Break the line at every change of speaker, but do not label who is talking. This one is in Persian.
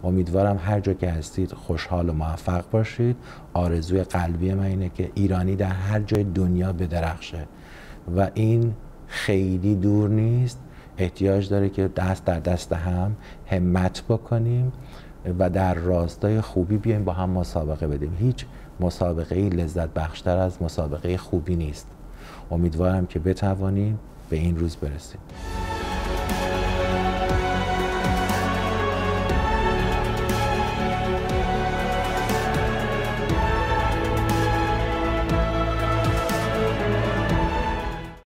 امیدوارم هر جا که هستید خوشحال و موفق باشید. آرزوی قلبی من اینه که ایرانی در هر جای دنیا بدرخشه و این خیلی دور نیست. احتیاج داره که دست در دست هم همت بکنیم و در راستای خوبی بیایم با هم مسابقه بدیم. هیچ مسابقه‌ای لذت بخشتر از مسابقه خوبی نیست. امیدوارم که بتوانیم به این روز برسیم.